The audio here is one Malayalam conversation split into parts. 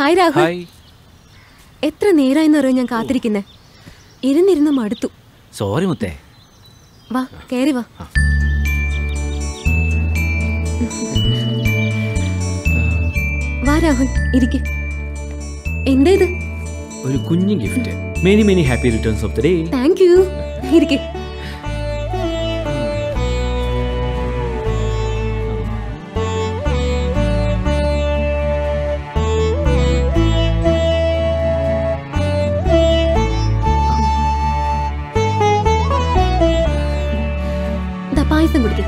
ഹായ് രാഹുൽ. എത്ര നേരായെന്നറിയോ ഞാൻ കാത്തിരിക്കുന്നേ. ഇരുന്നിരുന്ന് മടുത്തു. സോറി മുത്തേ. വാ കേറി വാ. വാ രാഹുൽ ഇരിക്ക്. എന്താ ഇത്? ഒരു കുഞ്ഞു gift. Many many happy returns of the day. Thank you. ഇരിക്ക്. പായസം കുടിക്കും.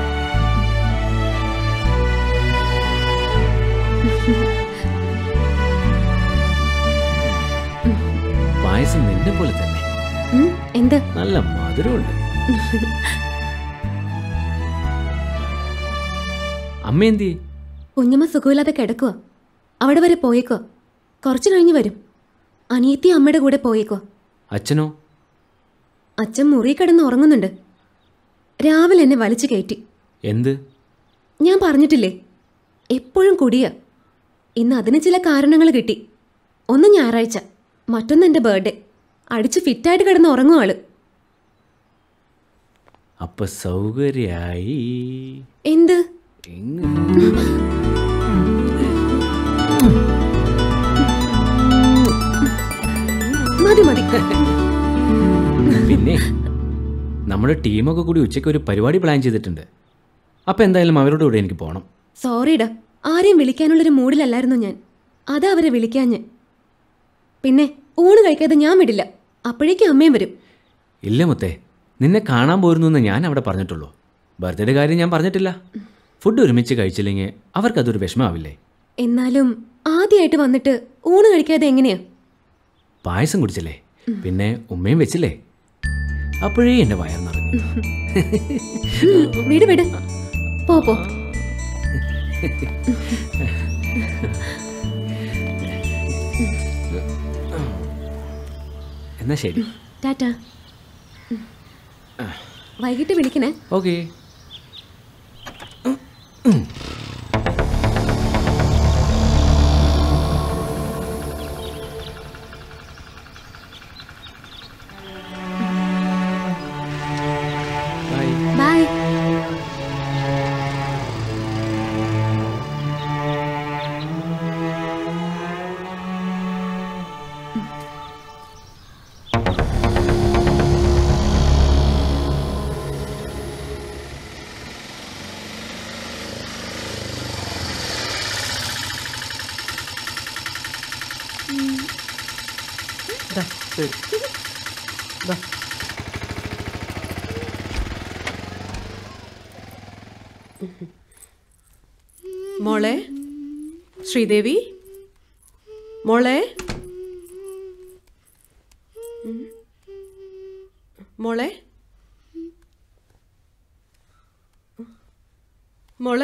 പായസം നിന്നെ പോലെ തന്നെ. എന്ത് നല്ല മധുരമുണ്ട്. അമ്മ എന്തി? കുഞ്ഞമ്മ സുഖമില്ലാതെ കിടക്കുക. അവിടെ വരെ പോയേക്കോ. കുറച്ചു കഴിഞ്ഞ് വരും. അനിയത്തി അമ്മയുടെ കൂടെ പോയേക്കോ. അച്ഛനോ? അച്ഛൻ മുറി കിടന്ന് ഉറങ്ങുന്നുണ്ട്. രാവിലെ എന്നെ വലിച്ചു കയറ്റി. എന്ത്? ഞാൻ പറഞ്ഞിട്ടില്ലേ, എപ്പോഴും കുടിയ. ഇന്ന് അതിന് ചില കാരണങ്ങൾ കിട്ടി. ഒന്ന് ഞായറാഴ്ച, മറ്റൊന്ന് എൻ്റെ ബർത്ത്ഡേ. അടിച്ച് ഫിറ്റായിട്ട് കിടന്ന് ഉറങ്ങും ആള്. അപ്പൊ സൗകര്യായി. എന്ത്? മതി മതി. പിന്നെ നമ്മുടെ ടീമൊക്കെ കൂടി ഉച്ചയ്ക്ക് ഒരു പരിപാടി പ്ലാൻ ചെയ്തിട്ടുണ്ട്. അപ്പം എന്തായാലും അവരുടെ കൂടെ എനിക്ക് പോകണം. സോറിടാ, ആരെയും വിളിക്കാനുള്ളൊരു മൂഡിലല്ലായിരുന്നു ഞാൻ. അതാ അവരെ വിളിക്കാഞ്ഞ്. പിന്നെ ഊണ് കഴിക്കാതെ ഞാൻ വിടില്ല. അപ്പോഴേക്കും അമ്മയും വരും. ഇല്ല മുത്തേ, നിന്നെ കാണാൻ പോരുന്നു എന്ന് ഞാൻ അവിടെ പറഞ്ഞിട്ടുള്ളൂ. ബർത്ത്ഡേ കാര്യം ഞാൻ പറഞ്ഞിട്ടില്ല. ഫുഡ് ഒരുമിച്ച് കഴിച്ചില്ലെങ്കിൽ അവർക്കതൊരു വിഷമാവില്ലേ? എന്നാലും ആദ്യമായിട്ട് വന്നിട്ട് ഊണ് കഴിക്കാതെ എങ്ങനെയാ? പായസം കുടിച്ചില്ലേ, പിന്നെ ഉമ്മയും വെച്ചില്ലേ, അപ്പോഴേ എന്റെ വയർ നിറഞ്ഞു. വിട് വിട്, പോ പോ. എന്നാ ശരി, ടാറ്റ. വൈകിട്ട് വിളിക്കണേ. ഓക്കേ. ബൈ. മോളെ ശ്രീദേവി, മോളെ മോളെ മോളെ